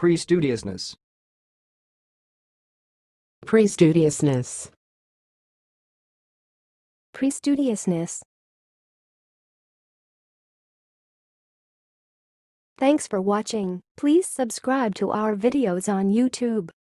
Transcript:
Prestudiousness. Prestudiousness. Prestudiousness. Thanks for watching. Please subscribe to our videos on YouTube.